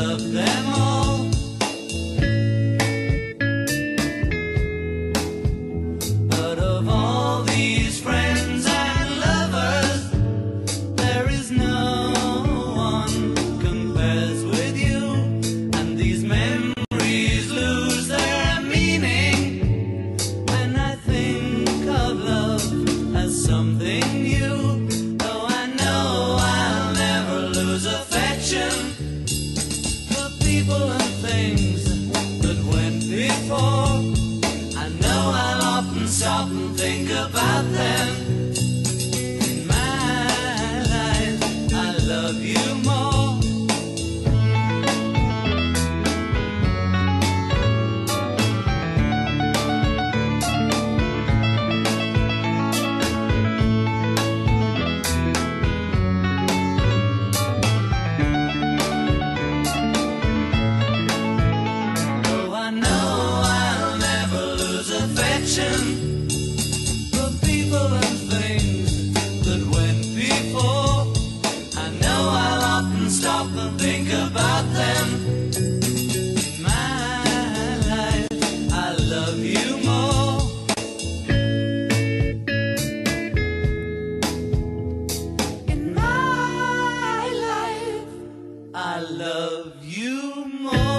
love them all. But of all these friends and lovers, there is no one compares with you. And these memories lose their meaning when I think of love as something new. Though I know I'll never lose affection for people and things that went before. I know I'll often stop and think about them. In my life, I love you more. Though I know I'll never lose affection for people and things that went before. I know I'll often stop and think about them. In my life, I love you more. In my life, I love you more.